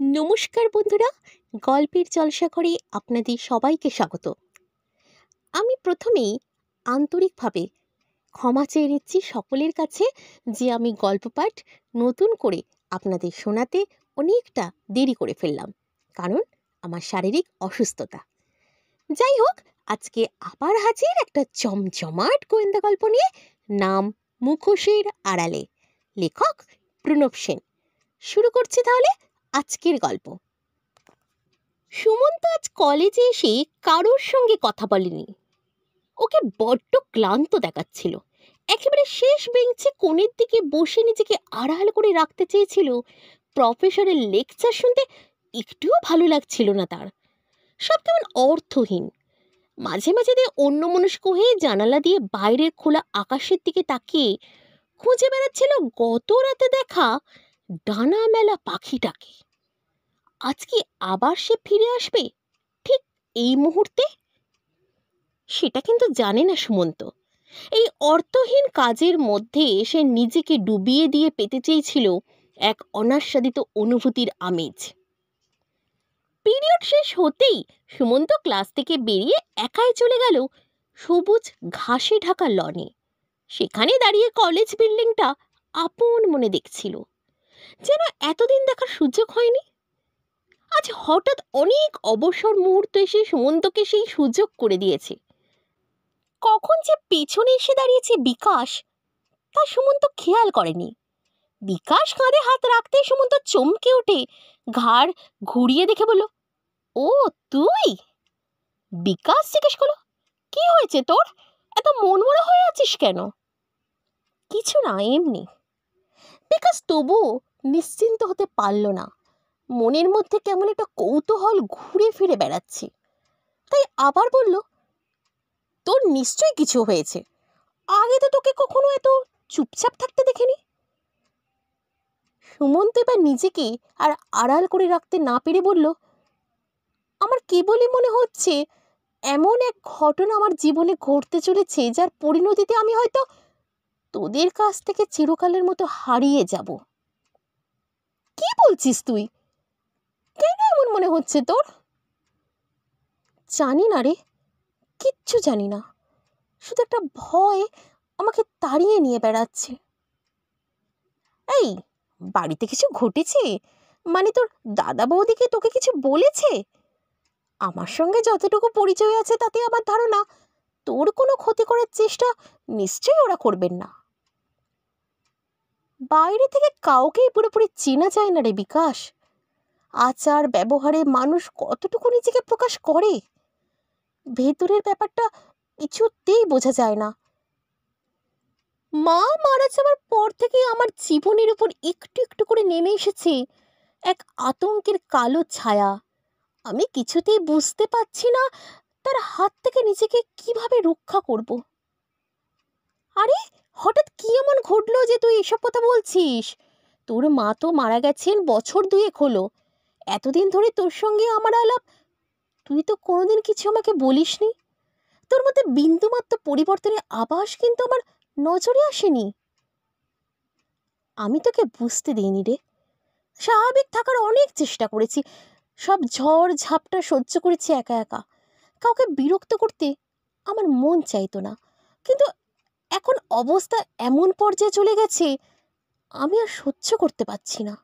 নমস্কার বন্ধুরা, গল্পের জলসাঘরে আপনাদের সবাইকে স্বাগত। আমি প্রথমেই আন্তরিকভাবে ক্ষমা চেয়ে নিচ্ছি সকলের কাছে যে আমি গল্প পাঠ নতুন করে আপনাদের শোনাতে অনেকটা দেরি করে ফেললাম, কারণ আমার শারীরিক অসুস্থতা। যাই হোক, আজকে আবার হাজির একটা জমজমাট গোয়েন্দা গল্প নিয়ে। নাম মুখোশের আড়ালে, লেখক প্রণব সেন। শুরু করছি তাহলে আজকের গল্প। সুমন্ত আজ কলেজে এসে কারোর সঙ্গে কথা বলেনি। ওকে বড্ড ক্লান্ত দেখাচ্ছিল। একেবারে শেষ বেঞ্চে কোণের দিকে বসে নিজেকে আড়াল করে রাখতে চেয়েছিল। প্রফেসরের লেকচার শুনতে একটুও ভালো লাগছিল না তার। সব কেমন অর্থহীন। মাঝে মাঝে অন্যমনস্ক হয়ে জানালা দিয়ে বাইরের খোলা আকাশের দিকে তাকিয়ে খুঁজে বেড়াচ্ছিল গত রাতে দেখা ডানা মেলা পাখিটাকে। আজ কি আবার সে ফিরে আসবে ঠিক এই মুহূর্তে? সেটা কিন্তু জানে না সুমন্ত। এই অর্থহীন কাজের মধ্যে সে নিজেকে ডুবিয়ে দিয়ে পেতে চেয়েছিল এক অনাস্বাদিত অনুভূতির আমেজ। পিরিয়ড শেষ হতেই সুমন্ত ক্লাস থেকে বেরিয়ে একাই চলে গেল সবুজ ঘাসে ঢাকা লনে। সেখানে দাঁড়িয়ে কলেজ বিল্ডিংটা আপন মনে দেখছিল, যেন এতদিন দেখার সুযোগ হয়নি। আজ হঠাৎ অনেক অবসর মুহূর্ত এসে সুমন্তকে সেই সুযোগ করে দিয়েছে। কখন যে পেছনে এসে দাঁড়িয়েছে বিকাশ, তা সুমন্ত খেয়াল করেনি। বিকাশ কাঁধে হাত রাখতে সুমন্ত চমকে ওঠে, ঘাড় ঘুরিয়ে দেখে বলল, ও তুই? বিকাশ জিজ্ঞেস করলো, কি হয়েছে তোর? এত মনমরা হয়ে আছিস কেন? কিছু না, এমনি। বিকাশ তবুও নিশ্চিন্ত হতে পারল না। মনের মধ্যে কেমন একটা কৌতূহল ঘুরে ফিরে বেড়াচ্ছে। তাই আবার বলল, তোর নিশ্চয়ই কিছু হয়েছে। আগে তো তোকে কখনো এত চুপচাপ থাকতে দেখিনি। সুমন্ত এবার নিজেকে আর আড়াল করে রাখতে না পেরে বলল, আমার কেবলই মনে হচ্ছে এমন এক ঘটনা আমার জীবনে ঘটতে চলেছে যার পরিণতিতে আমি হয়তো তোদের কাছ থেকে চিরকালের মতো হারিয়ে যাব। কি বলছিস তুই? কেন এমন মনে হচ্ছে তোর? জানি না রে, কিচ্ছু জানি না। শুধু একটা ভয় আমাকে তাড়িয়ে নিয়ে বেড়াচ্ছে। এই, বাড়িতে কিছু ঘটেছে? মানে তোর দাদা বৌদিকে তোকে কিছু বলেছে? আমার সঙ্গে যতটুকু পরিচয় আছে তাতে আমার ধারণা তোর কোনো ক্ষতি করার চেষ্টা নিশ্চয়ই ওরা করবেন না। বাইরে থেকে কাউকেই পুরোপুরি চেনা যায় না রে বিকাশ। আচার ব্যবহারে মানুষ কতটুকু নিজেকে প্রকাশ করে, ভেতরের ব্যাপারটা কিছুতেই বোঝা যায় না। মা মারা যাওয়ার পর থেকে আমার জীবনের উপর একটু একটু করে নেমে এসেছে এক আতঙ্কের কালো ছায়া। আমি কিছুতেই বুঝতে পারছি না তার হাত থেকে নিজেকে কিভাবে রক্ষা করব। আরে হঠাৎ কি এমন ঘটলো যে তুই এসব কথা বলছিস? তোর মা তো মারা গেছেন বছর দুয়েক হলো। এতদিন ধরে তোর সঙ্গে আমার আলাপ, তুই তো কোনোদিন কিছু আমাকে বলিসনি। তোর মধ্যে বিন্দুমাত্র পরিবর্তনের আভাস কিন্তু আমার নজরে আসেনি। আমি তোকে বুঝতে দিইনি রে। স্বাভাবিক থাকার অনেক চেষ্টা করেছি, সব ঝড় ঝাপটা সহ্য করেছি একা একা। কাউকে বিরক্ত করতে আমার মন চাইতো না, কিন্তু এখন অবস্থা এমন পর্যায়ে চলে গেছে আমি আর সহ্য করতে পারছি না।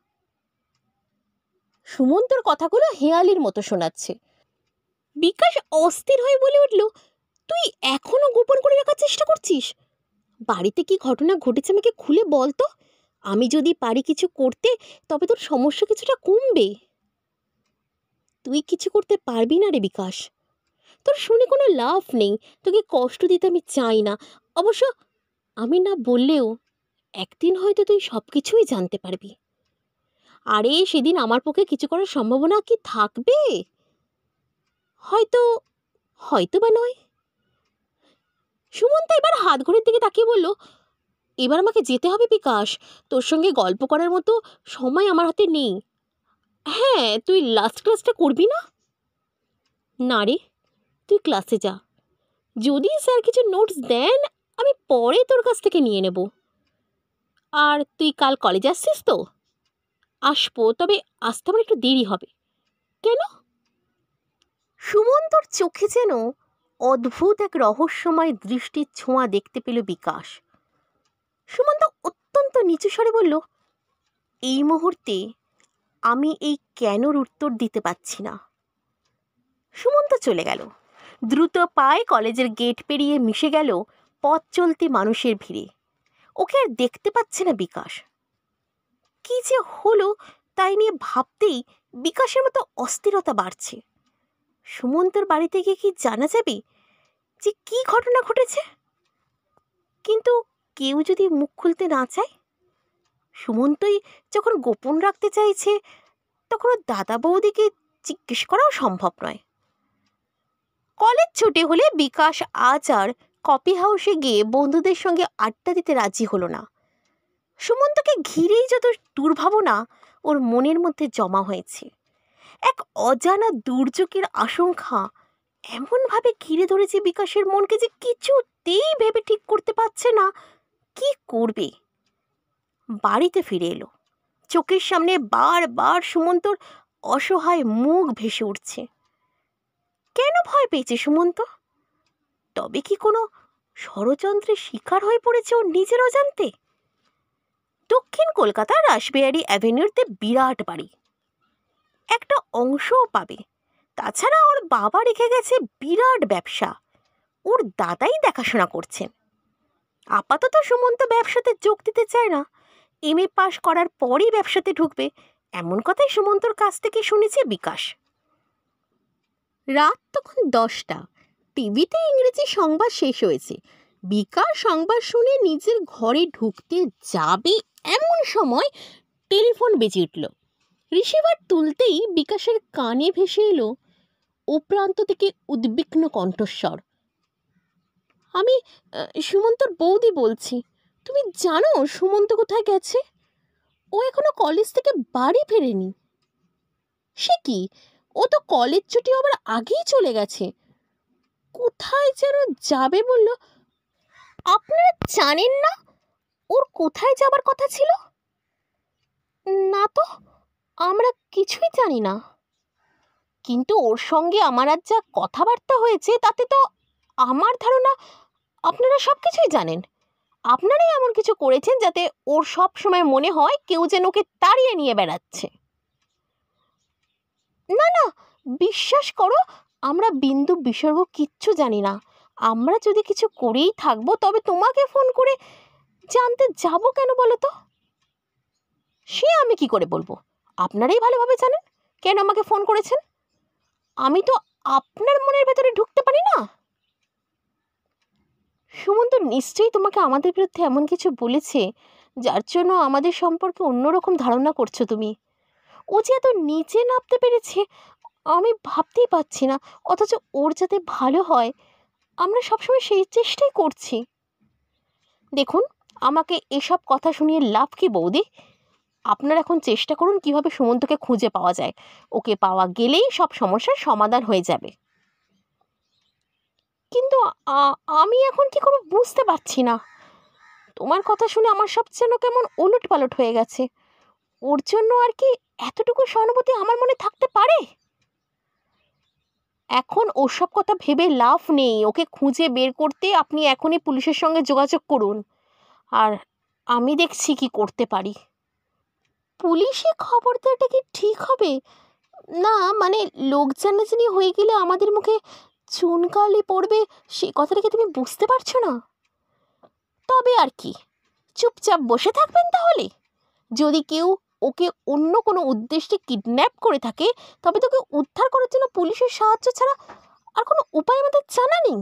সুমন্তর কথাগুলো হেয়ালির মতো শোনাচ্ছে। বিকাশ অস্থির হয়ে বলে উঠল, তুই এখনো গোপন করে রাখার চেষ্টা করছিস? বাড়িতে কি ঘটনা ঘটেছে আমাকে খুলে বল তো। আমি যদি পারি কিছু করতে তবে তোর সমস্যা কিছুটা কমবে। তুই কিছু করতে পারবি না রে বিকাশ। তোর শুনে কোনো লাভ নেই, তোকে কষ্ট দিতে আমি চাই না। অবশ্য আমি না বললেও একদিন হয়তো তুই সব কিছুই জানতে পারবি। আরে সেদিন আমার পক্ষে কিছু করার সম্ভাবনা কি থাকবে? হয়তো, হয়তো বা নয়। সুমন্ত এবার হাত ঘড়ির দিকে তাকিয়ে বলল, এবার আমাকে যেতে হবে বিকাশ। তোর সঙ্গে গল্প করার মতো সময় আমার হাতে নেই। হ্যাঁ, তুই লাস্ট ক্লাসটা করবি না? না রে, তুই ক্লাসে যা। যদি স্যার কিছু নোটস দেন আমি পরে তোর কাছ থেকে নিয়ে নেব। আর তুই কাল কলেজ আসছিস তো? আসবো, তবে আসতে আমার একটু দেরি হবে। কেন? সুমন্তর চোখে যেন অদ্ভুত এক রহস্যময় দৃষ্টির ছোঁয়া দেখতে পেল বিকাশ। সুমন্ত অত্যন্ত নিচু স্বরে বলল, এই মুহূর্তে আমি এই কেনর উত্তর দিতে পারছি না। সুমন্ত চলে গেল। দ্রুত পায়ে কলেজের গেট পেরিয়ে মিশে গেল পথ চলতি মানুষের ভিড়ে। ওকে আর দেখতে পাচ্ছে না বিকাশ। কি যে হলো তাই নিয়ে ভাবতেই বিকাশের মতো অস্থিরতা বাড়ছে। সুমন্তর বাড়িতে গিয়ে কি জানা যাবে যে কি ঘটনা ঘটেছে? কিন্তু কেউ যদি মুখ খুলতে না চায়? সুমন্তই যখন গোপন রাখতে চাইছে, তখন ওর দাদা বৌদিকে জিজ্ঞেস করাও সম্ভব নয়। কলেজ ছুটি হলে বিকাশ আজ আর কফি হাউসে গিয়ে বন্ধুদের সঙ্গে আড্ডা দিতে রাজি হলো না। সুমন্তকে ঘিরেই যত দুর্ভাবনা ওর মনের মধ্যে জমা হয়েছে। এক অজানা দুর্যোগের আশঙ্কা এমনভাবে ঘিরে ধরেছে বিকাশের মনকে যে কিছুতেই ভেবে ঠিক করতে পারছে না কি করবে। বাড়িতে ফিরে এলো। চোখের সামনে বারবার সুমন্তর অসহায় মুখ ভেসে উঠছে। কেন ভয় পেয়েছে সুমন্ত? তবে কি কোনো ষড়যন্ত্রের শিকার হয়ে পড়েছে ওর নিজের অজান্তে? দক্ষিণ কলকাতার রাসবিহারী অ্যাভিনিউতে বিরাট বাড়ি, একটা অংশও পাবে। তাছাড়া ওর বাবা রেখে গেছে বিরাট ব্যবসা, ওর দাদাই দেখাশোনা করছেন। আপাতত সুমন্ত ব্যবসাতে যোগ দিতে চায় না, এমএ পাশ করার পরই ব্যবসাতে ঢুকবে, এমন কথাই সুমন্তর কাছ থেকে শুনেছে বিকাশ। রাত তখন 10টা। টিভিতে ইংরেজি সংবাদ শেষ হয়েছে। বিকাশ সংবাদ শুনে নিজের ঘরে ঢুকতে যাবে এমন সময় টেলিফোন বেজে উঠল। রিসিভার তুলতেই বিকাশের কানে ভেসে এলো ও প্রান্ত থেকে উদ্বিগ্ন কণ্ঠস্বর। আমি সুমন্তর বৌদি বলছি। তুমি জানো সুমন্ত কোথায় গেছে? ও এখনো কলেজ থেকে বাড়ি ফেরেনি। সে কি, ও তো কলেজ ছুটি হবার আগেই চলে গেছে। কোথায় যেন যাবে বলল। আপনারা জানেন না ওর কোথায় যাবার কথা ছিল? না তো, আমরা কিছুই জানি না। কিন্তু ওর সঙ্গে আমার আজ যা কথাবার্তা হয়েছে তাতে তো আমার ধারণা আপনারা সব কিছুই জানেন। আপনারাই এমন কিছু করেছেন যাতে ওর সব সময় মনে হয় কেউ যেন ওকে তাড়িয়ে নিয়ে বেড়াচ্ছে। না না, বিশ্বাস করো, আমরা বিন্দু বিসর্গ কিচ্ছু জানি না। আমরা যদি কিছু করেই থাকবো তবে তোমাকে ফোন করে জানতে যাব কেন বলো তো? সে আমি কি করে বলবো? আপনারাই ভালোভাবে জানেন কেন আমাকে ফোন করেছেন। আমি তো আপনার মনের ভেতরে ঢুকতে পারি না। সুমন্ত নিশ্চয়ই তোমাকে আমাদের বিরুদ্ধে এমন কিছু বলেছে যার জন্য আমাদের সম্পর্কে অন্যরকম ধারণা করছো তুমি। ও যে এত নিচে নামতে পেরেছে আমি ভাবতেই পারছি না, অথচ ওর যাতে ভালো হয় আমরা সবসময় সেই চেষ্টাই করছি। দেখুন, আমাকে এসব কথা শুনিয়ে লাভ কি বৌদি? আপনারা এখন চেষ্টা করুন কিভাবে সুমন্তকে খুঁজে পাওয়া যায়। ওকে পাওয়া গেলেই সব সমস্যার সমাধান হয়ে যাবে। কিন্তু আমি এখন কি করে বুঝতে পারছি না। তোমার কথা শুনে আমার সব যেন কেমন ওলট পালট হয়ে গেছে। ওর জন্য আর কি এতটুকু সহানুভূতি আমার মনে থাকতে পারে? এখন ওসব কথা ভেবে লাভ নেই। ওকে খুঁজে বের করতে আপনি এখনই পুলিশের সঙ্গে যোগাযোগ করুন, আর আমি দেখছি কি করতে পারি। পুলিশে খবর দেওয়াটা কি ঠিক হবে? না মানে লোক জানাজানি হয়ে গেলে আমাদের মুখে চুনকালি পড়বে, সে কথাটা কি তুমি বুঝতে পারছো না? তবে আর কি, চুপচাপ বসে থাকবেন তাহলে? যদি কেউ ওকে অন্য কোনো উদ্দেশ্যে কিডন্যাপ করে থাকে তবে তোকে উদ্ধার করার জন্য পুলিশের সাহায্য ছাড়া আর কোনো উপায় আমাদের জানা নেই।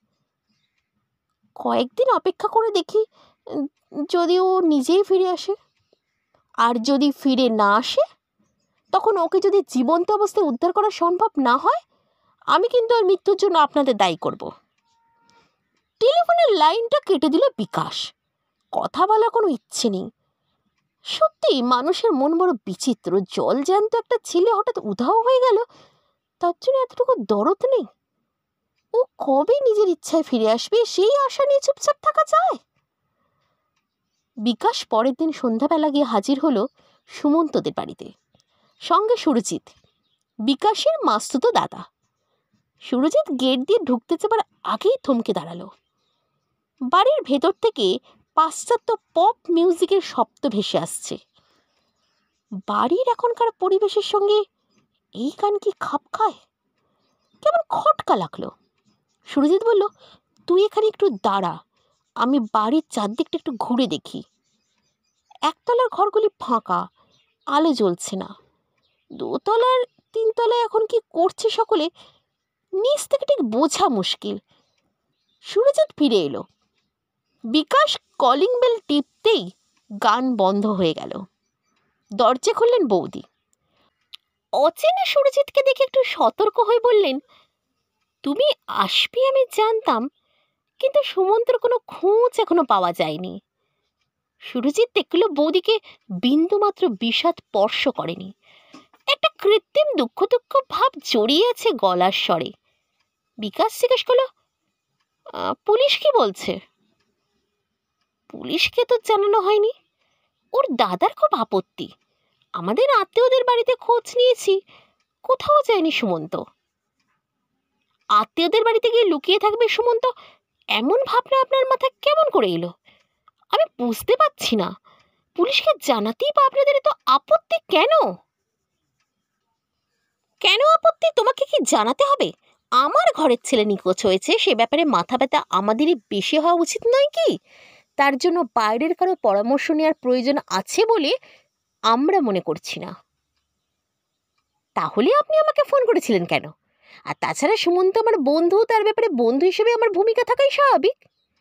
কয়েকদিন অপেক্ষা করে দেখি যদি ও নিজেই ফিরে আসে। আর যদি ফিরে না আসে, তখন ওকে যদি জীবন্ত অবস্থায় উদ্ধার করা সম্ভব না হয়, আমি কিন্তু ওর মৃত্যুর জন্য আপনাদের দায়ী করব। টেলিফোনের লাইনটা কেটে দিল বিকাশ। কথা বলার কোনো ইচ্ছে নেই। সত্যি মানুষের মন বড় বিচিত্র। জল জ্যান্ত একটা ছেলে হঠাৎ উধাও হয়ে গেল, তার জন্য এতটুকু দরদ নেই। ও কবে নিজের ইচ্ছায় ফিরে আসবে সেই আশা নিয়ে চুপচাপ থাকা যায়? বিকাশ পরের দিন সন্ধ্যাবেলা গিয়ে হাজির হলো সুমন্তদের বাড়িতে, সঙ্গে সুরজিৎ, বিকাশের মাস্তুতো দাদা। সুরজিৎ গেট দিয়ে ঢুকতে যাবার আগেই থমকে দাঁড়ালো। বাড়ির ভেতর থেকে পাশ্চাত্য পপ মিউজিকের শব্দ ভেসে আসছে। বাড়ির এখনকার পরিবেশের সঙ্গে এই গান কি খাপ খায়? কেমন খটকা লাগলো। সুরজিৎ বলল, তুই এখানে একটু দাঁড়া, আমি বাড়ির চারদিকটা একটু ঘুরে দেখি। একতলার ঘরগুলি ফাঁকা, আলো জ্বলছে না। দোতলার তিনতলায় এখন কি করছে সকলে, নিচ থেকে ঠিক বোঝা মুশকিল। সুরজিৎ ফিরে এলো। বিকাশ কলিং বেল টিপতেই গান বন্ধ হয়ে গেল। দরজা খুললেন বৌদি। অচেনা সুরজিৎকে দেখে একটু সতর্ক হয়ে বললেন, তুমি আসবে আমি জানতাম, কিন্তু সুমন্তর কোনো খোঁজ এখনো পাওয়া যায়নি। সুরজিৎ দেখল বৌদিকে বিন্দুমাত্র বিষাদ স্পর্শ করেনি। একটা কৃত্রিম দুঃখ দুঃখ ভাব জড়িয়ে আছে গলার স্বরে। বিকাশ জিজ্ঞেস করল, পুলিশ কি বলছে? পুলিশকে তো জানানো হয়নি। ওর দাদার খুব আপত্তি। আমাদের আত্মীয়দের বাড়িতে খোঁজ নিয়েছি, কোথাও যায়নি সুমন্ত। আত্মীয়দের বাড়িতে গিয়ে লুকিয়ে থাকবে সুমন্ত, এমন ভাবনা আপনার মাথায় কেমন করে এলো? আমি বুঝতে পারছি না, পুলিশকে জানাতেই বা আপনাদের এত আপত্তি কেন? কেন আপত্তি তোমাকে কি জানাতে হবে? আমার ঘরের ছেলে নিখোঁজ হয়েছে, সে ব্যাপারে মাথা ব্যথা আমাদেরই বেশি হওয়া উচিত নয় কি? তার জন্য বাইরের কারো পরামর্শ নেওয়ার প্রয়োজন আছে বলে আমরা মনে করছি না। তাহলে আপনি আমাকে ফোন করেছিলেন কেন? আর তাছাড়া সুমন্ত আমার বন্ধু, তার ব্যাপারে বন্ধু হিসেবে আমার ভূমিকা থাকাই স্বাভাবিক।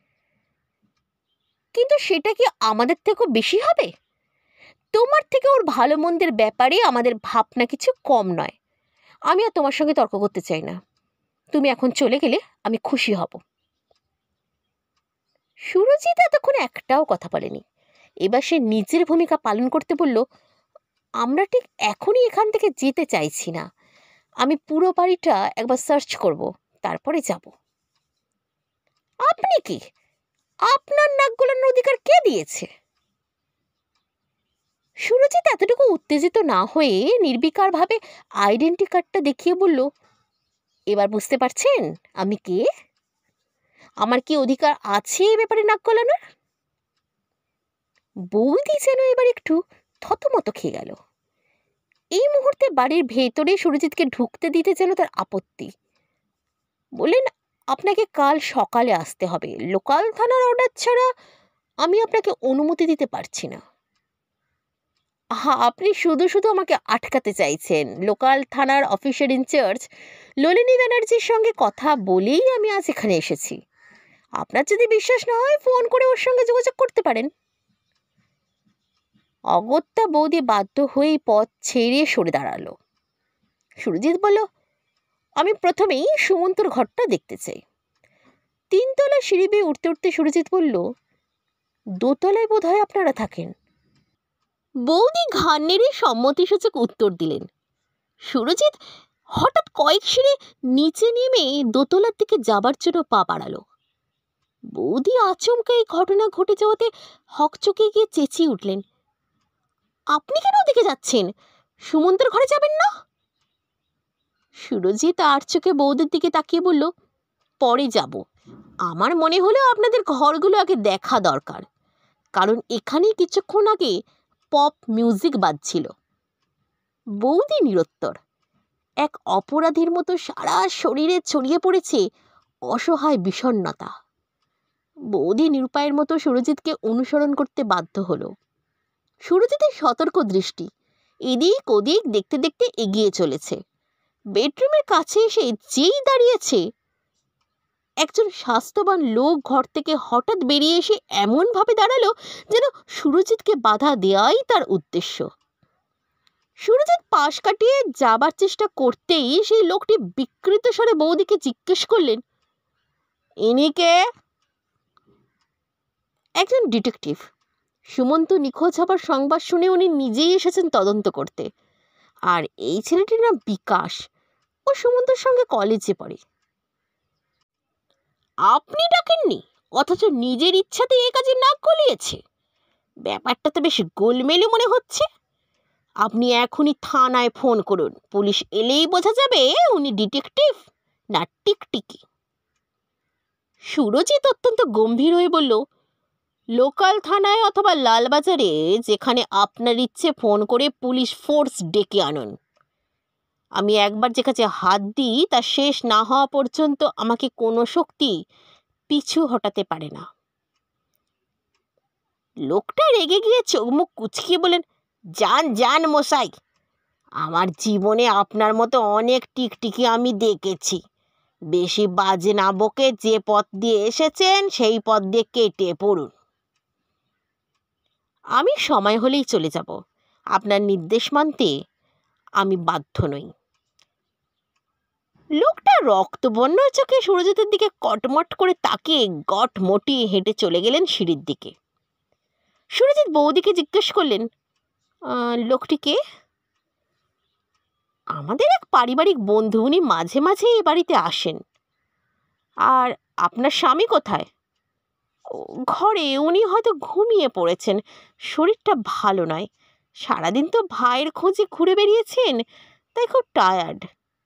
কিন্তু সেটা কি আমাদের থেকেও বেশি হবে? তোমার থেকে ওর ভালো মন্দের ব্যাপারে আমাদের ভাবনা কিছু কম নয়। আমি আর তোমার সঙ্গে তর্ক করতে চাই না। তুমি এখন চলে গেলে আমি খুশি হব। সুরজিৎ এতক্ষণ একটাও কথা বলেনি। এবার সে নিজের ভূমিকা পালন করতে বলল, আমরা ঠিক এখনই এখান থেকে যেতে চাইছি না। আমি পুরো বাড়িটা একবার সার্চ করব, তারপরে যাব। আপনি কি? আপনার নাক গলানোর অধিকার কে দিয়েছে? সুরজিৎ এতটুকু উত্তেজিত না হয়ে নির্বিকারভাবে আইডেন্টি কার্ডটা দেখিয়ে বলল, এবার বুঝতে পারছেন আমি কে? আমার কি অধিকার আছে এ ব্যাপারে নাক গলানোর? বৌদি যেন এবার একটু থতমত খেয়ে গেল। এই মুহূর্তে বাড়ির ভেতরে সুরজিৎকে ঢুকতে দিতে যেন তার আপত্তি। বললেন, আপনাকে কাল সকালে আসতে হবে। লোকাল থানার অর্ডার ছাড়া আমি আপনাকে অনুমতি দিতে পারছি না। আপনি শুধু শুধু আমাকে আটকাতে চাইছেন। লোকাল থানার অফিসার ইনচার্জ ললিনী ব্যানার্জির সঙ্গে কথা বলেই আমি আজ এখানে এসেছি। আপনার যদি বিশ্বাস না হয় ফোন করে ওর সঙ্গে যোগাযোগ করতে পারেন। অগত্যা বৌদি বাধ্য হয়েই পথ ছেড়ে সরে দাঁড়ালো। সুরজিৎ বলল, আমি প্রথমেই সুমন্তর ঘরটা দেখতে চাই। তিনতলা সিঁড়ি বেয়ে উঠতে উঠতে সুরজিৎ বলল, দোতলায় বোধ হয় আপনারা থাকেন। বৌদি ঘাড় নেড়ে সম্মতিসূচক উত্তর দিলেন। সুরজিৎ হঠাৎ কয়েক সিঁড়ি নিচে নেমে দোতলার দিকে যাবার জন্য পা বাড়ালো। বৌদি আচমকা এই ঘটনা ঘটে যাওয়াতে হকচকে গিয়ে চেঁচিয়ে উঠলেন, আপনি কেন ওদিকে যাচ্ছেন? সুমন্তর ঘরে যাবেন না? সুরজিৎ আর চোখে বৌদির দিকে তাকিয়ে বলল, পরে যাব। আমার মনে হলো আপনাদের ঘরগুলো আগে দেখা দরকার, কারণ এখানেই কিছুক্ষণ আগে পপ মিউজিক বাজছিল। বৌদি নিরুত্তর। এক অপরাধীর মতো সারা শরীরে ছড়িয়ে পড়েছে অসহায় বিষণ্ণতা। বৌদি নিরুপায়ের মতো সুরজিৎকে অনুসরণ করতে বাধ্য হলো। সুরজিতের সতর্ক দৃষ্টি এদিক ওদিক দেখতে দেখতে এগিয়ে চলেছে। বেডরুমের কাছে এসে যেই দাঁড়িয়েছে, একজন স্বাস্থ্যবান লোক ঘর থেকে হঠাৎ বেরিয়ে এসে এমনভাবে দাঁড়ালো যেন সুরজিৎকে বাধা দেওয়াই তার উদ্দেশ্য। সুরজিৎ পাশ কাটিয়ে যাবার চেষ্টা করতেই সেই লোকটি বিকৃত স্বরে বৌদিকে জিজ্ঞেস করলেন, ইনি কে? একজন ডিটেকটিভ। সুমন্ত নিখোঁজ হবার সংবাদ শুনে উনি নিজেই এসেছেন তদন্ত করতে। আর এই ছেলেটির নাম বিকাশ, ও সুমন্তর সঙ্গে কলেজে পড়ে। আপনি ডাকেননি, অথচ নিজের ইচ্ছাতে এ কাজে নাক গলিয়েছে। ব্যাপারটা তো বেশ গোলমেলে মনে হচ্ছে। আপনি এখনই থানায় ফোন করুন, পুলিশ এলেই বোঝা যাবে উনি ডিটেকটিভ না টিকটিকি। সুরজিৎ অত্যন্ত গম্ভীর হয়ে বলল, লোকাল থানায় অথবা লালবাজারে, যেখানে আপনার ইচ্ছে ফোন করে পুলিশ ফোর্স ডেকে আনুন। আমি একবার যে কাছে হাত দিই তা শেষ না হওয়া পর্যন্ত আমাকে কোনো শক্তি পিছু হটাতে পারে না। লোকটা রেগে গিয়ে চোখ মুখ কুচকিয়ে বলেন, যান যান মশাই, আমার জীবনে আপনার মতো অনেক টিকটিকি আমি দেখেছি। বেশি বাজে না বকে যে পথ দিয়ে এসেছেন সেই পথ দিয়ে কেটে পড়ুন। আমি সময় হলেই চলে যাব, আপনার নির্দেশ মানতে আমি বাধ্য নই। লোকটা রক্তবর্ণ চোখে সুরজিতের দিকে কটমট করে তাকিয়ে গট মটিয়ে হেঁটে চলে গেলেন সিঁড়ির দিকে। সুরজিৎ বৌদিকে জিজ্ঞেস করলেন, লোকটিকে? আমাদের এক পারিবারিক বন্ধু, উনি মাঝে মাঝে এ বাড়িতে আসেন। আর আপনার স্বামী কোথায়? ঘরে, উনি হয়তো ঘুমিয়ে পড়েছেন, শরীরটা ভালো নয়। সারাদিন তো ভাইয়ের খোঁজে ঘুরে বেরিয়েছেন, তাই খুব টায়ার্ড।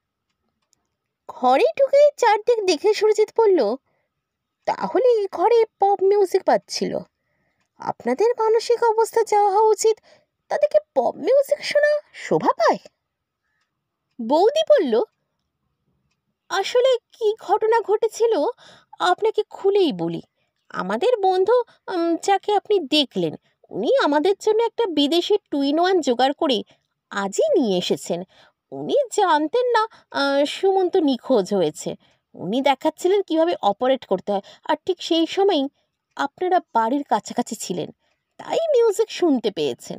ঘরে ঢুকে চারদিক দেখে সুরজিৎ বলল, তাহলে এই ঘরে পপ মিউজিক বাজছিল। আপনাদের মানসিক অবস্থা যা হওয়া উচিত, তাদেরকে পপ মিউজিক শোনা শোভা পায়? বৌদি বলল, আসলে কি ঘটনা ঘটেছিল আপনাকে খুলেই বলি। আমাদের বন্ধু যাকে আপনি দেখলেন, উনি আমাদের জন্য একটা বিদেশি টুইন ওয়ান জোগাড় করে আজই নিয়ে এসেছেন। উনি জানতেন না সুমন্ত নিখোঁজ হয়েছে। উনি দেখাচ্ছিলেন কিভাবে অপারেট করতে হয়, আর ঠিক সেই সময়ই আপনারা বাড়ির কাছাকাছি ছিলেন, তাই মিউজিক শুনতে পেয়েছেন।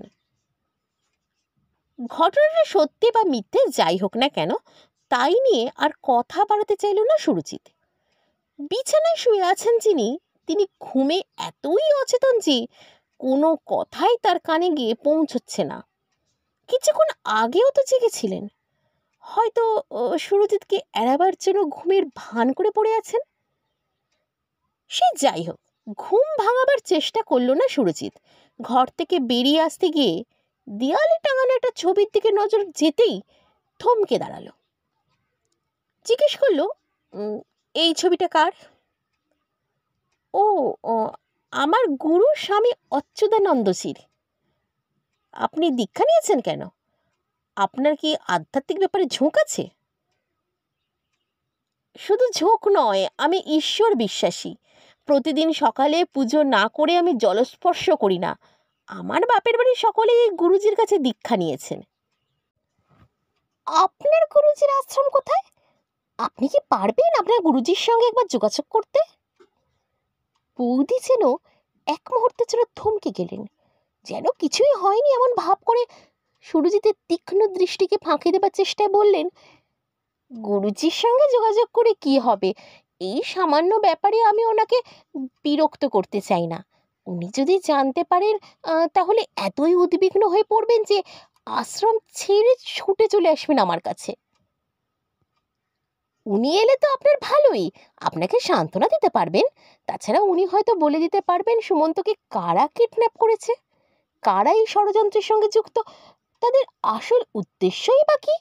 ঘটনাটা সত্যি বা মিথ্যে যাই হোক না কেন, তাই নিয়ে আর কথা বাড়াতে চাইল না সুরজিৎ। বিছানায় শুয়ে আছেন যিনি, তিনি ঘুমে এতই অচেতন যে কোনো কথাই তার কানে গিয়ে পৌঁছচ্ছে না। কিছুক্ষণ আগেও তো জেগেছিলেন, হয়তো সুরজিৎকে এড়াবার জন্য ঘুমের ভান করে পড়ে আছেন। সে যাই হোক, ঘুম ভাঙাবার চেষ্টা করল না সুরজিৎ। ঘর থেকে বেরিয়ে আসতে গিয়ে দেয়ালে টাঙানো একটা ছবির দিকে নজর যেতেই থমকে দাঁড়ালো। জিজ্ঞেস করলো, এই ছবিটা কার? ও, আমার গুরু স্বামী অচ্যুতানন্দজির। আপনি দীক্ষা নিয়েছেন কেন? আপনার কি আধ্যাত্মিক ব্যাপারে ঝোঁক আছে? শুধু ঝোঁক নয়, আমি ঈশ্বর বিশ্বাসী। প্রতিদিন সকালে পুজো না করে আমি জলস্পর্শ করি না। আমার বাপের বাড়ির সকলেই গুরুজির কাছে দীক্ষা নিয়েছেন। আপনার গুরুজির আশ্রম কোথায়? আপনি কি পারবেন আপনার গুরুজির সঙ্গে একবার যোগাযোগ করতে? বৌদি যেন এক মুহূর্তের জন্য থমকে গেলেন, যেন কিছুই হয়নি এমন ভাব করে সুরজিতের তীক্ষ্ণ দৃষ্টিকে ফাঁকি দেবার চেষ্টায় বললেন, গুরুজির সঙ্গে যোগাযোগ করে কি হবে? এই সামান্য ব্যাপারে আমি ওনাকে বিরক্ত করতে চাই না। উনি যদি জানতে পারেন তাহলে এতই উদ্বিগ্ন হয়ে পড়বেন যে আশ্রম ছেড়ে ছুটে চলে আসবেন আমার কাছে। উনি এলে তো আপনার ভালোই, আপনাকে সান্ত্বনা দিতে পারবেন। তাছাড়া উনি হয়তো বলে দিতে পারবেন সুমন্তকে কারা কিডন্যাপ করেছে, কারা এই ষড়যন্ত্রের সঙ্গে যুক্ত, তাদের আসল উদ্দেশ্যই বা কি।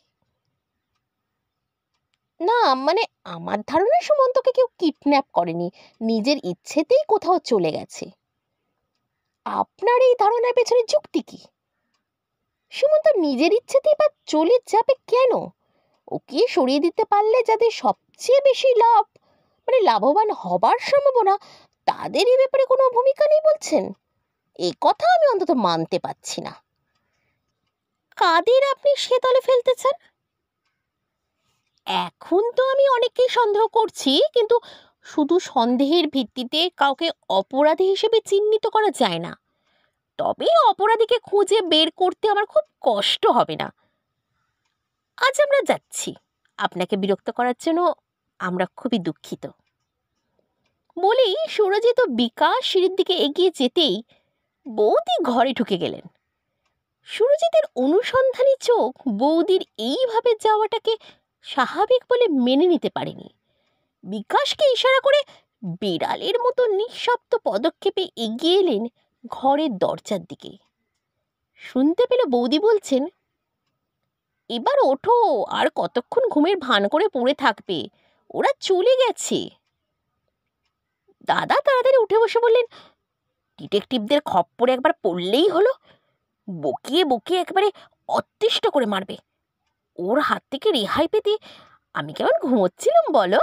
না, মানে আমার ধারণা সুমন্তকে কেউ কিডন্যাপ করেনি, নিজের ইচ্ছেতেই কোথাও চলে গেছে। আপনার এই ধারণার পেছনে যুক্তি কি? সুমন্ত নিজের ইচ্ছেতেই বা চলে যাবে কেন? ওকে সরিয়ে দিতে পারলে যাদের সবচেয়ে বেশি লাভবান হবার সম্ভাবনা, তাদের এই ব্যাপারে কোনো ভূমিকা নেই বলছেন? এ কথা আমি অন্তত মানতে পারছি না। কাদের আপনি সে দলে ফেলতে চান? এখন তো আমি অনেককেই সন্দেহ করছি, কিন্তু শুধু সন্দেহের ভিত্তিতে কাউকে অপরাধী হিসেবে চিহ্নিত করা যায় না। তবে অপরাধীকে খুঁজে বের করতে আমার খুব কষ্ট হবে না। আজ আমরা যাচ্ছি, আপনাকে বিরক্ত করার জন্য আমরা খুবই দুঃখিত। বলেই সুরজিৎ ও বিকাশ সিঁড়ির দিকে এগিয়ে যেতেই বৌদি ঘরে ঢুকে গেলেন। সুরজিতের অনুসন্ধানী চোখ বৌদির এইভাবে যাওয়াটাকে স্বাভাবিক বলে মেনে নিতে পারেনি। বিকাশকে ইশারা করে বিড়ালের মতো নিঃশব্দ পদক্ষেপে এগিয়ে এলেন ঘরের দরজার দিকে। শুনতে পেল বৌদি বলছেন, এবার ওঠো, আর কতক্ষণ ঘুমের ভান করে পড়ে থাকবে? ওরা চলে গেছে। দাদা তাড়াতাড়ি উঠে বসে বললেন, ডিটেকটিভদের খপ্পরে একবার পড়লেই হলো, বকিয়ে বকিয়ে একেবারে অতিষ্ঠ করে মারবে। ওর হাত থেকে রেহাই পেতে আমি কেমন ঘুমোচ্ছিলাম বলো?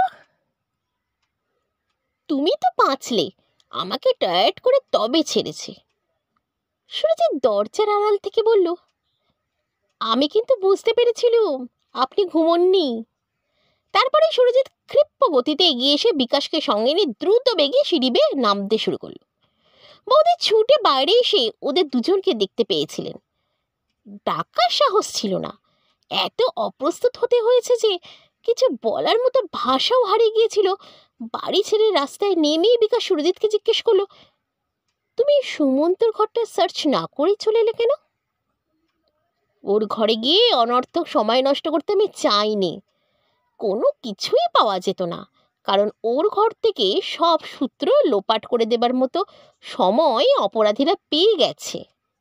তুমি তো বাঁচলে, আমাকে টায়ার্ড করে তবে ছেড়েছে। সুরজিৎ দরজার আড়াল থেকে বলল, আমি কিন্তু বুঝতে পেরেছিলুম আপনি ঘুমোননি। তারপরে সুরজিৎ ক্ষিপ্র গতিতে এগিয়ে এসে বিকাশকে সঙ্গে নিয়ে দ্রুত বেগে সিঁড়ি বেয়ে নামতে শুরু করলো। বৌদি ছুটে বাইরে এসে ওদের দুজনকে দেখতে পেয়েছিলেন। ডাকার সাহস ছিল না, এত অপ্রস্তুত হতে হয়েছে যে কিছু বলার মতো ভাষাও হারিয়ে গিয়েছিল। বাড়ি ছেড়ে রাস্তায় নেমেই বিকাশ সুরজিৎকে জিজ্ঞেস করলো, তুমি সুমন্তর ঘরটা সার্চ না করেই চলে এলে কেন? ওর ঘরে গিয়ে অনর্থক সময় নষ্ট করতে আমি চাইনি। কোনো কিছুই পাওয়া যেত না, কারণ ওর ঘর থেকে সব সূত্র লোপাট করে দেবার মতো সময় অপরাধীরা পেয়ে গেছে।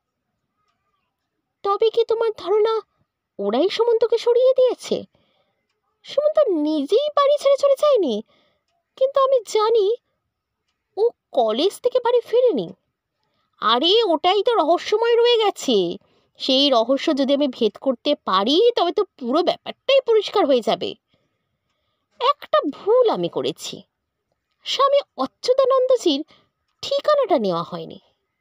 তবে কি তোমার ধারণা ওরাই সুমন্তকে সরিয়ে দিয়েছে? সুমন্ত নিজেই বাড়ি ছেড়ে চলে যায়নি, কিন্তু আমি জানি ও কলেজ থেকে বাড়ি ফেরেনি। আরে ওটাই তো রহস্যময় রয়ে গেছে। সেই রহস্য যদি আমি ভেদ করতে পারি তবে তো পুরো ব্যাপারটাই পরিষ্কার হয়ে যাবে। একটা ভুল আমি করেছি, স্বামী অচ্যুতানন্দজির ঠিকানাটা নেওয়া হয়নি।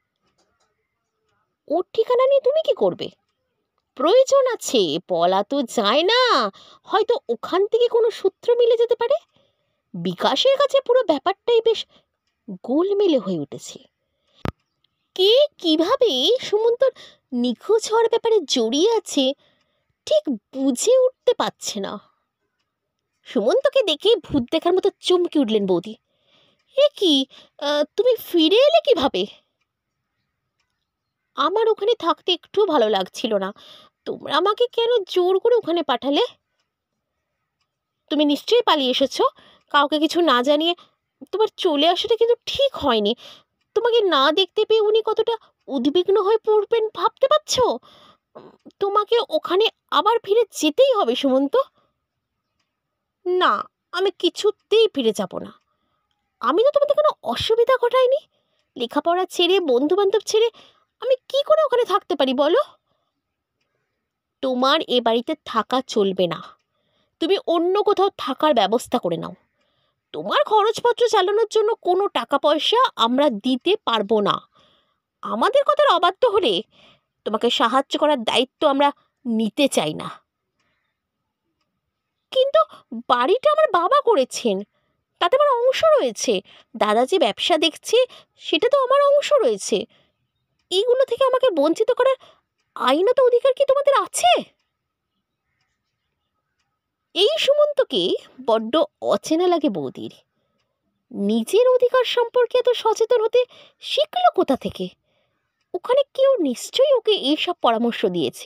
ওর ঠিকানা নিয়ে তুমি কি করবে? প্রয়োজন আছে, বলা তো যায় না, হয়তো ওখান থেকে কোনো সূত্র মিলে যেতে পারে। বিকাশের কাছে পুরো ব্যাপারটাই বেশ গোলমেলে হয়ে উঠেছে। কে কিভাবে সুমন্তর নিখোঁজ হওয়ার ব্যাপারে জড়িয়ে আছে ঠিক বুঝে উঠতে পারছে না। সুমন্তকে দেখে ভূত দেখার মতো চমকে উঠলেন বৌদি। এ কি, তুমি ফিরে এলে কিভাবে? আমার ওখানে থাকতে একটু ভালো লাগছিল না, তোমরা আমাকে কেন জোর করে ওখানে পাঠালে? তুমি নিশ্চয়ই পালিয়ে এসেছো কাউকে কিছু না জানিয়ে। তোমার চলে আসাটা কিন্তু ঠিক হয়নি। তোমাকে না দেখতে পেয়ে উনি কতটা উদ্বিগ্ন হয়ে পড়বেন ভাবতে পারছো? তোমাকে ওখানে আবার ফিরে যেতেই হবে সুমন্ত। না, আমি কিছুতেই ফিরে যাব না। আমি তো তোমাদের কোনো অসুবিধা ঘটাইনি। লেখাপড়া ছেড়ে, বন্ধু বান্ধব ছেড়ে আমি কি করে ওখানে থাকতে পারি বলো? তোমার এ বাড়িতে থাকা চলবে না। তুমি অন্য কোথাও থাকার ব্যবস্থা করে নাও। তোমার খরচপত্র চালানোর জন্য কোনো টাকা পয়সা আমরা দিতে পারবো না। আমাদের কথার অবাধ্য হলে তোমাকে সাহায্য করার দায়িত্ব আমরা নিতে চাই না। কিন্তু বাড়িটা আমার বাবা করেছেন, তাতে আমার অংশ রয়েছে। দাদা যে ব্যবসা দেখছে সেটা তো আমার অংশ রয়েছে। এইগুলো থেকে আমাকে বঞ্চিত করার আইনত অধিকার কি তোমাদের আছে? এই সুমন্তকে বড্ড অচেনা লাগে বৌদির। নিজের অধিকার সম্পর্কে এত সচেতন হতে শিখলো কোথা থেকে? ওখানে কেউ নিশ্চয়ই ওকে এইসব পরামর্শ দিয়েছে।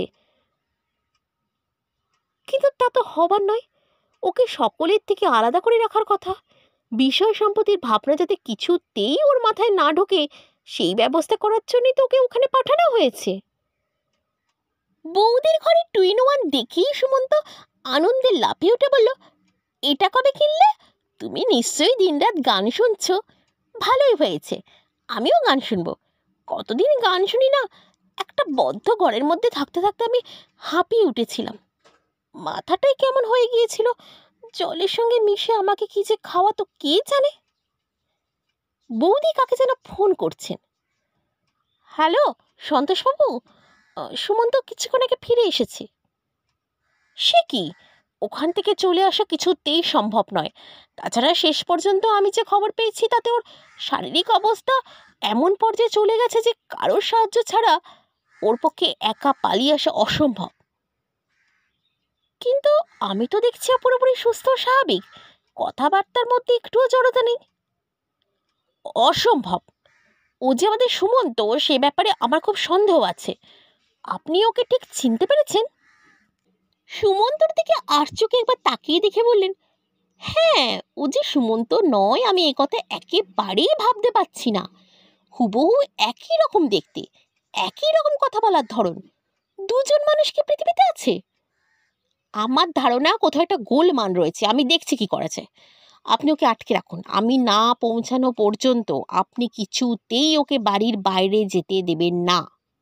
কিন্তু তা তো হবার নয়। ওকে সকলের থেকে আলাদা করে রাখার কথা। বিষয় সম্পত্তির ভাবনা যাতে কিছুতেই ওর মাথায় না ঢোকে সেই ব্যবস্থা করার জন্যই তো ওকে ওখানে পাঠানো হয়েছে। বৌদির ঘরে টুইন ওয়ান দেখেই সুমন্ত আনন্দে লাফিয়ে উঠে বলল, এটা কবে কিনলে? তুমি নিশ্চয়ই দিনরাত গান শুনছো। ভালোই হয়েছে, আমিও গান শুনবো। কতদিন গান শুনি না। একটা বদ্ধ ঘরের মধ্যে থাকতে থাকতে আমি হাঁপিয়ে উঠেছিলাম। মাথাটাই কেমন হয়ে গিয়েছিল। জলের সঙ্গে মিশে আমাকে কি যে খাওয়াতো কে জানে। বৌদি কাকে যেন ফোন করছেন। হ্যালো সন্তোষবাবু, সুমন্ত কিছুক্ষণ আগে ফিরে এসেছে। সে কি, ওখান থেকে চলে আসা কিছুতেই সম্ভব নয়। তাছাড়া শেষ পর্যন্ত আমি যে খবর পেয়েছি তাতে ওর শারীরিক অবস্থা এমন পর্যায়ে চলে গেছে যে কারোর সাহায্য ছাড়া ওর পক্ষে একা পালিয়ে আসা অসম্ভব। কিন্তু আমি তো দেখছি পুরোপুরি সুস্থ স্বাভাবিক, কথাবার্তার মধ্যে একটুও জড়তা নেই। অসম্ভব। ও যে আমাদের সুমন্ত সে ব্যাপারে আমার খুব সন্দেহ আছে। আপনি ওকে ঠিক চিনতে পেরেছেন? সুমন্তর দিকে আর চোখে একবার তাকিয়ে দেখে বললেন, হ্যাঁ, ও যে সুমন্ত নয় আমি এ কথা একেবারেই ভাবতে পারছি না। হুবহু একই রকম দেখতে, একই রকম কথা বলার ধরন। দুজন মানুষ কি পৃথিবীতে আছে? আমার ধারণা কোথাও একটা গোলমাল রয়েছে, আমি দেখছি কি করা যায়। আপনি ওকে আটকে রাখুন, আমি না পৌঁছানো পর্যন্ত আপনি কিছুতেই ওকে বাড়ির বাইরে যেতে দেবেন না।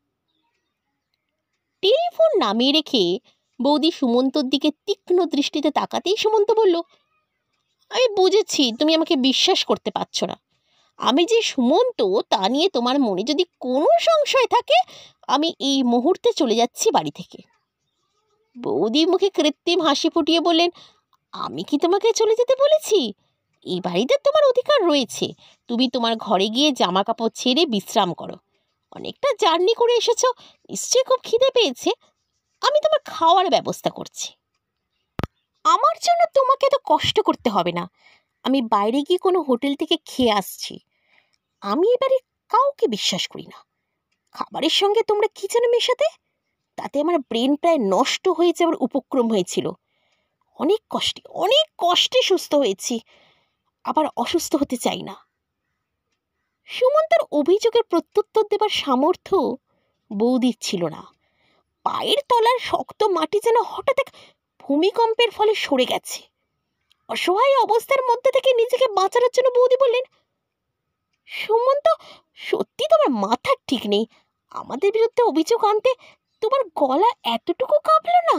টেলিফোন নামিয়ে রেখে বৌদি সুমন্তর দিকে তীক্ষ্ণ দৃষ্টিতে তাকাতেই সুমন্ত বলল, আমি বুঝেছি তুমি আমাকে বিশ্বাস করতে পারছো না। আমি যে সুমন্ত তা নিয়ে তোমার মনে যদি কোনো সংশয় থাকে, আমি এই মুহূর্তে চলে যাচ্ছি বাড়ি থেকে। বৌদি মুখে কৃত্রিম হাসি ফুটিয়ে বললেন, আমি কি তোমাকে চলে যেতে বলেছি? এই বাড়িতে তোমার অধিকার রয়েছে, তুমি তোমার ঘরে গিয়ে জামা কাপড় ছেড়ে বিশ্রাম করো। অনেকটা জার্নি করে এসেছো, নিশ্চয়ই খুব খিদে পেয়েছে, আমি তোমার খাওয়ার ব্যবস্থা করছি। আমার জন্য তোমাকে তো কষ্ট করতে হবে না, আমি বাইরে গিয়ে কোনো হোটেল থেকে খেয়ে আসছি। আমি এবারে কাউকে বিশ্বাস করি না। খাবারের সঙ্গে তোমরা কি যেন মেশাতে, তাতে আমার ব্রেন প্রায় নষ্ট হয়ে যাওয়ার উপক্রম হয়েছিল। অনেক কষ্টে সুস্থ হয়েছি, আবার অসুস্থ হতে চাই না। সুমন্তর অভিযোগের প্রত্যুত্তর দেবার সামর্থ্য বৌদির ছিল না। পায়ের তলার শক্ত মাটি যেন হঠাৎ এক ভূমিকম্পের ফলে সরে গেছে। অসহায় অবস্থার মধ্যে থেকে নিজেকে বাঁচানোর জন্য বৌদি বললেন, সুমন্ত, সত্যি তোমার মাথার ঠিক নেই। আমাদের বিরুদ্ধে অভিযোগ আনতে তোমার গলা এতটুকু কাঁপলো না?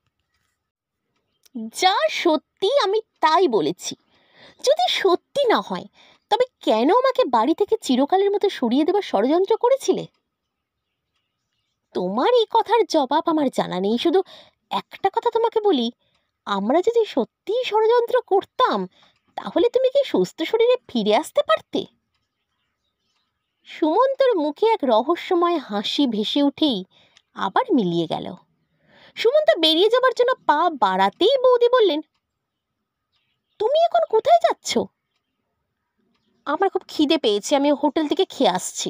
যা সত্যি আমি তাই বলেছি। যদি সত্যি না হয়, তবে কেন আমাকে বাড়ি থেকে চিরকালের মতো সরিয়ে দেবার ষড়যন্ত্র করেছিলে? তোমার এই কথার জবাব আমার জানা নেই, শুধু একটা কথা তোমাকে বলি, আমরা যদি সত্যিই ষড়যন্ত্র করতাম, তাহলে তুমি কি সুস্থ শরীরে ফিরে আসতে পারতে? সুমন্তর মুখে এক রহস্যময় হাসি ভেসে উঠেই আবার মিলিয়ে গেল। সুমন্ত বেরিয়ে যাবার জন্য পা বাড়াতেই বৌদি বললেন, তুমি এখন কোথায় যাচ্ছ? আমার খুব খিদে পেয়েছে, আমি হোটেল থেকে খেয়ে আসছি।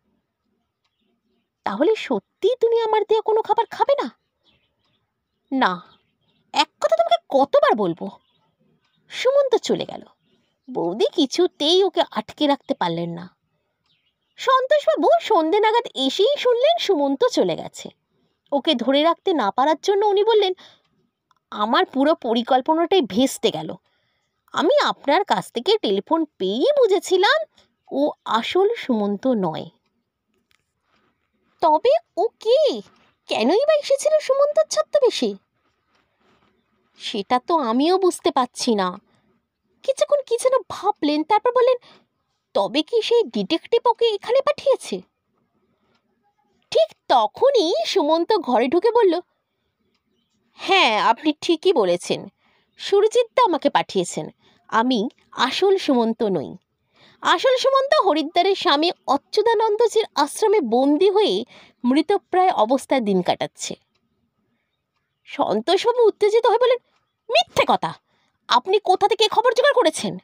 তাহলে সত্যি তুমি আমার দিয়ে কোনো খাবার খাবে না? না, এক কথা তোমাকে কতবার বলবো। সুমন্ত চলে গেল। বৌদি কিছুতেই ওকে আটকে রাখতে পারলেন না। সন্তোষবাবু সন্ধে নাগাদ এসেই শুনলেন সুমন্ত চলে গেছে। ওকে ধরে রাখতে না পারার জন্য উনি বললেন, আমার পুরো পরিকল্পনাটাই ভেস্তে গেল। আমি আপনার কাছ থেকে টেলিফোন পেয়েই বুঝেছিলাম ও আসল সুমন্ত নয়। তবে ও কে, কেনই বা এসেছিল সুমন্তর ছদ্মবেশে? সেটা তো আমিও বুঝতে পারছি না। কিছুক্ষণ কি যেন ভাবলেন, তারপর বললেন, তবে কি সেই ডিটেকটিভ ওকে এখানে পাঠিয়েছে? ঠিক তখনই সুমন্ত ঘরে ঢুকে বলল, হ্যাঁ, আপনি ঠিকই বলেছেন, সুরজিৎদা আমাকে পাঠিয়েছেন। আমি আসল সুমন্ত নই। আসল সুমন্ত হরিদ্বারের স্বামী অচ্যুতানন্দজির আশ্রমে বন্দী হয়ে মৃতপ্রায় অবস্থায় দিন কাটাচ্ছে। সন্তোষবাবু উত্তেজিত হয়ে বলেন, মিথ্যে কথা! আপনি কোথা থেকে খবর জোগাড় করেছেন?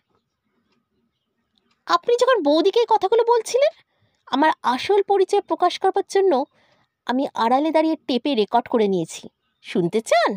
আপনি যখন বৌদিকে কথাগুলো বলছিলেন, আমার আসল পরিচয় প্রকাশ করবার জন্য আমি আড়ালে দাঁড়িয়ে টেপে রেকর্ড করে নিয়েছি। শুনতে চান?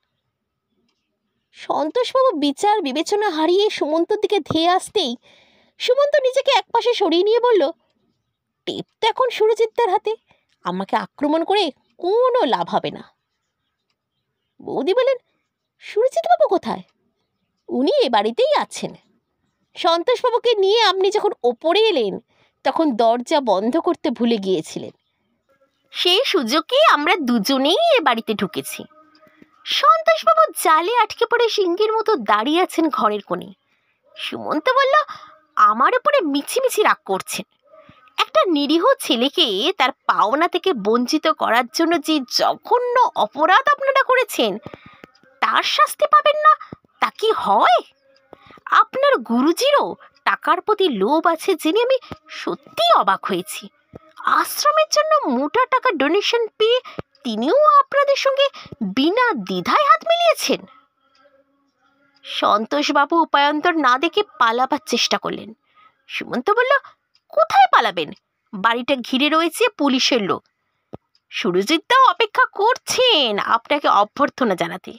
সন্তোষবাবু বিচার বিবেচনা হারিয়ে সুমন্তর দিকে ধেয়ে আসতেই সুমন্ত নিজেকে একপাশে সরিয়ে নিয়ে বলল, টেপ তো এখন সুরজিৎদার হাতে, আমাকে আক্রমণ করে কোনো লাভ হবে না। বৌদি বলেন, সুরজিৎবাবু কোথায়? উনি এ বাড়িতেই আছেন। সন্তোষবাবুকে নিয়ে আপনি যখন ওপরে এলেন, তখন দরজা বন্ধ করতে ভুলে গিয়েছিলেন। সেই সুযোগে আমরা দুজনেই এ বাড়িতে ঢুকেছি। সন্তোষবাবু জালে আটকে পড়ে সিংহের মতো দাঁড়িয়ে আছেন ঘরের কোণে। সুমন্ত বলল, আমার উপরে মিছিমিছি রাগ করছেন। একটা নিরীহ ছেলেকে তার পাওনা থেকে বঞ্চিত করার জন্য যে জঘন্য অপরাধ আপনারা করেছেন, তার শাস্তি পাবেন না তা কি হয়? আপনার গুরুজিরও টাকার প্রতি লোভ আছে জেনে আমি সত্যিই অবাক হয়েছি। আশ্রমের জন্য মোটা টাকা ডোনেশন পেয়ে তিনিও আপনাদের সঙ্গে বিনা দ্বিধায় হাত মিলিয়েছেন। সন্তোষবাবু উপায়ন্তর না দেখে পালাবার চেষ্টা করলেন। সুমন্ত বলল, কোথায় পালাবেন? বাড়িটা ঘিরে রয়েছে পুলিশের লোক। সুরজিৎদাও অপেক্ষা করছেন আপনাকে অভ্যর্থনা জানাতে।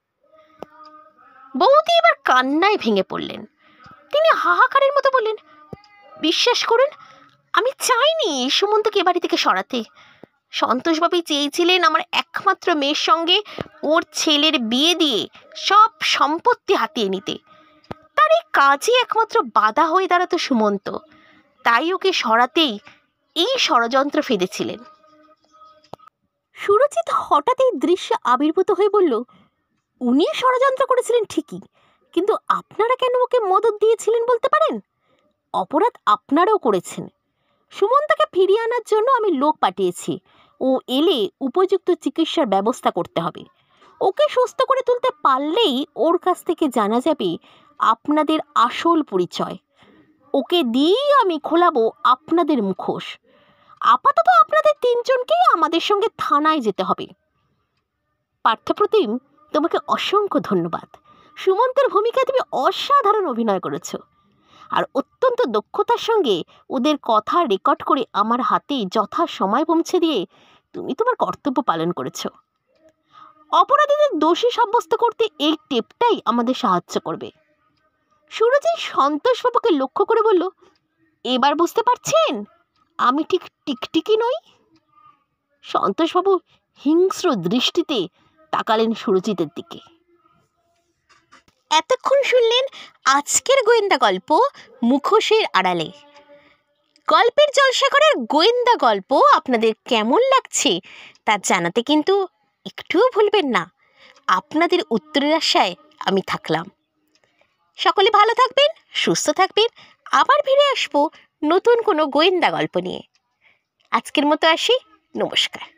বৌদি এবার কান্নায় ভেঙে পড়লেন। তিনি হাহাকারের মতো বললেন, বিশ্বাস করুন, আমি চাইনি সুমন্তকে এ বাড়ি থেকে সরাতে। সন্তোষবাবু চেয়েছিলেন আমার একমাত্র মেয়ের সঙ্গে ওর ছেলের বিয়ে দিয়ে সব সম্পত্তি হাতিয়ে নিতে। তার এই কাজে একমাত্র বাধা হয়ে দাঁড়াতো সুমন্ত, তাই ওকে সরাতেই এই ষড়যন্ত্র ফেঁদেছিলেন। সুরজিৎ হঠাৎ এই দৃশ্যে আবির্ভূত হয়ে বলল, উনি ষড়যন্ত্র করেছিলেন ঠিকই, কিন্তু আপনারা কেন ওকে মদত দিয়েছিলেন বলতে পারেন? অপরাধ আপনারাও করেছেন। সুমন্তকে ফিরিয়ে আনার জন্য আমি লোক পাঠিয়েছি। ও এলে উপযুক্ত চিকিৎসার ব্যবস্থা করতে হবে। ওকে সুস্থ করে তুলতে পারলেই ওর কাছ থেকে জানা যাবে আপনাদের আসল পরিচয়। ওকে দিয়েই আমি খোলাবো আপনাদের মুখোশ। আপাতত আপনাদের তিনজনকেই আমাদের সঙ্গে থানায় যেতে হবে। পার্থপ্রতিম, তোমাকে অসংখ্য ধন্যবাদ। সুমন্তের ভূমিকায় তুমি অসাধারণ অভিনয় করেছ, আর অত্যন্ত দক্ষতার সঙ্গে ওদের কথা রেকর্ড করে আমার হাতে যথা সময় পৌঁছে দিয়ে তুমি তোমার কর্তব্য পালন করেছ। অপরাধীদের দোষী সাব্যস্ত করতে এই টেপটাই আমাদের সাহায্য করবে। সুরজিৎ সন্তোষবাবুকে লক্ষ্য করে বলল, এবার বুঝতে পারছেন আমি ঠিক টিকটিকি নই? সন্তোষবাবু হিংস্র দৃষ্টিতে তাকালেন সুরজিতের দিকে। এতক্ষণ শুনলেন আজকের গোয়েন্দা গল্প মুখোশের আড়ালে। গল্পের জলসাঘরের গোয়েন্দা গল্প আপনাদের কেমন লাগছে তা জানাতে কিন্তু একটুও ভুলবেন না। আপনাদের উত্তরের আশায় আমি থাকলাম। সকলে ভালো থাকবেন, সুস্থ থাকবেন। আবার ফিরে আসবো নতুন কোনো গোয়েন্দা গল্প নিয়ে। আজকের মতো আসি, নমস্কার।